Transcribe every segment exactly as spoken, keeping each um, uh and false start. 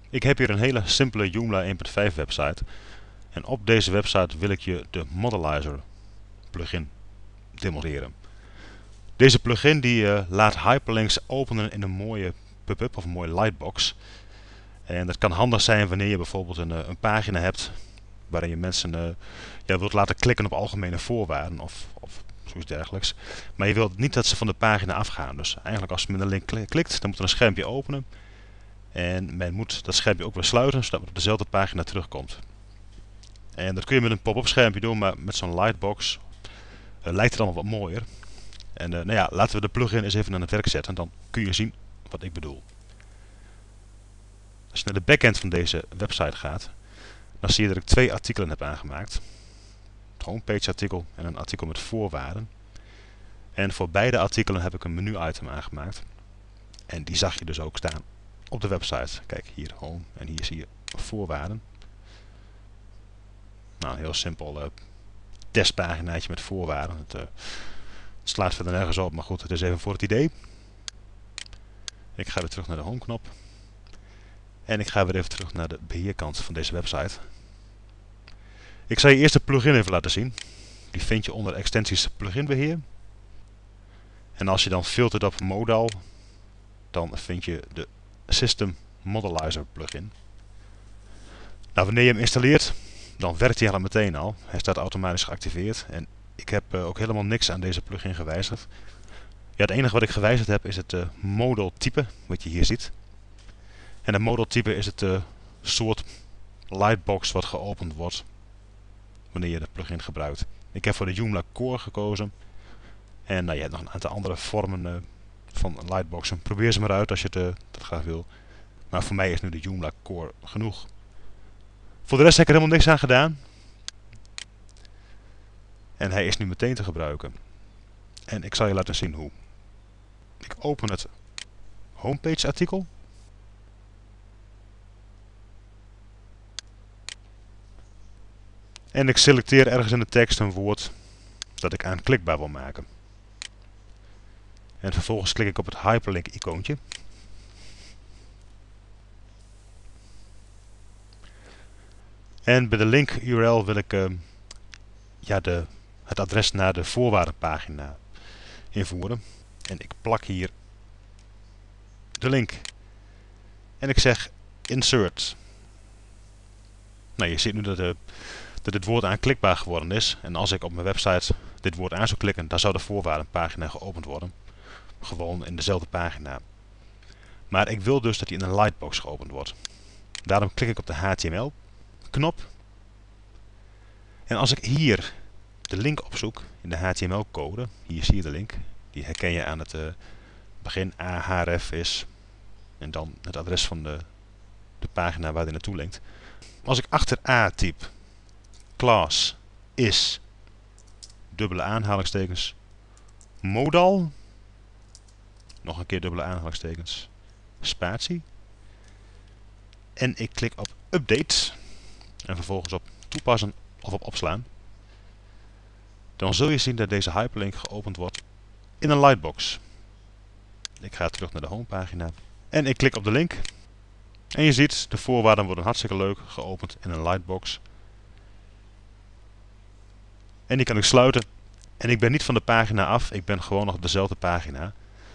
Ik heb hier een hele simpele Joomla één punt vijf website. En op deze website wil ik je de Modelizer plugin demonstreren. Deze plugin die uh, laat hyperlinks openen in een mooie pop-up of een mooie lightbox. En dat kan handig zijn wanneer je bijvoorbeeld een, een pagina hebt waarin je mensen uh, ja, wilt laten klikken op algemene voorwaarden of, of zoiets dergelijks. Maar je wilt niet dat ze van de pagina afgaan. Dus eigenlijk als je met een link klikt, dan moet er een schermpje openen. En men moet dat schermpje ook weer sluiten, zodat het op dezelfde pagina terugkomt. En dat kun je met een pop-up schermpje doen, maar met zo'n lightbox uh, lijkt het allemaal wat mooier. En uh, nou ja, laten we de plugin eens even aan het werk zetten, dan kun je zien wat ik bedoel. Als je naar de backend van deze website gaat, dan zie je dat ik twee artikelen heb aangemaakt. Het homepage artikel en een artikel met voorwaarden. En voor beide artikelen heb ik een menu-item aangemaakt. En die zag je dus ook staan op de website. Kijk, hier home en hier zie je voorwaarden. Nou, een heel simpel uh, testpaginaatje met voorwaarden. Het, uh, het slaat verder nergens op, maar goed, het is even voor het idee. Ik ga weer terug naar de home knop. En ik ga weer even terug naar de beheerkant van deze website. Ik zal je eerst de plugin even laten zien. Die vind je onder extensies pluginbeheer. En als je dan filtert op modal, dan vind je de System Modelizer plugin. Nou, wanneer je hem installeert, dan werkt hij al meteen al. Hij staat automatisch geactiveerd. En ik heb uh, ook helemaal niks aan deze plugin gewijzigd. Ja, het enige wat ik gewijzigd heb is het uh, modal type, wat je hier ziet. En het modal type is het uh, soort lightbox wat geopend wordt wanneer je de plugin gebruikt. Ik heb voor de Joomla Core gekozen. En nou, je hebt nog een aantal andere vormen uh, van lightboxen. Probeer ze maar uit als je het, uh, dat graag wil. Maar voor mij is nu de Joomla Core genoeg. Voor de rest heb ik er helemaal niks aan gedaan. En hij is nu meteen te gebruiken. En ik zal je laten zien hoe. Ik open het homepage artikel. En ik selecteer ergens in de tekst een woord dat ik aanklikbaar wil maken. En vervolgens klik ik op het hyperlink icoontje. En bij de link U R L wil ik uh, ja, de, het adres naar de voorwaardenpagina invoeren. En ik plak hier de link. En ik zeg insert. Nou, je ziet nu dat, de, dat dit woord aanklikbaar geworden is. En als ik op mijn website dit woord aan zou klikken, dan zou de voorwaardenpagina geopend worden. Gewoon in dezelfde pagina. Maar ik wil dus dat die in een lightbox geopend wordt. Daarom klik ik op de H T M L knop. En als ik hier de link opzoek in de H T M L code, hier zie je de link, die herken je aan het uh, begin, ahref is, en dan het adres van de, de pagina waar die naartoe linkt. Als ik achter A typ, class is, dubbele aanhalingstekens, modal, nog een keer dubbele aanhalingstekens, spatie, en ik klik op update, en vervolgens op toepassen of op opslaan, dan zul je zien dat deze hyperlink geopend wordt in een lightbox. Ik ga terug naar de homepagina en ik klik op de link. En je ziet, de voorwaarden worden hartstikke leuk geopend in een lightbox. En die kan ik sluiten. En ik ben niet van de pagina af, ik ben gewoon nog op dezelfde pagina.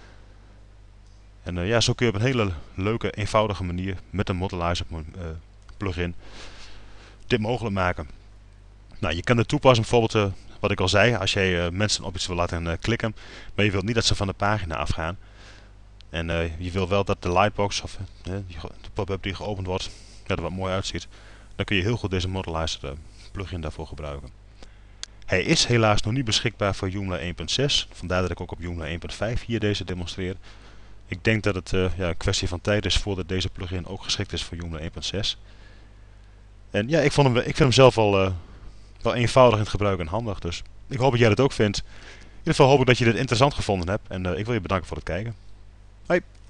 En uh, ja, zo kun je op een hele leuke, eenvoudige manier met een Modelizer uh, plugin dit mogelijk maken. Nou, je kan de toepassing bijvoorbeeld, uh, wat ik al zei, als jij uh, mensen op iets wil laten uh, klikken, maar je wilt niet dat ze van de pagina afgaan. En uh, je wil wel dat de lightbox, of uh, de pop-up die geopend wordt, dat er wat mooi uitziet. Dan kun je heel goed deze Modelizer uh, plugin daarvoor gebruiken. Hij is helaas nog niet beschikbaar voor Joomla één punt zes, vandaar dat ik ook op Joomla één punt vijf hier deze demonstreer. Ik denk dat het uh, ja, een kwestie van tijd is voordat deze plugin ook geschikt is voor Joomla één punt zes. En ja, ik, vond hem, ik vind hem zelf wel, uh, wel eenvoudig in het gebruik en handig, dus ik hoop dat jij dat ook vindt. In ieder geval hoop ik dat je dit interessant gevonden hebt en uh, ik wil je bedanken voor het kijken. Hoi!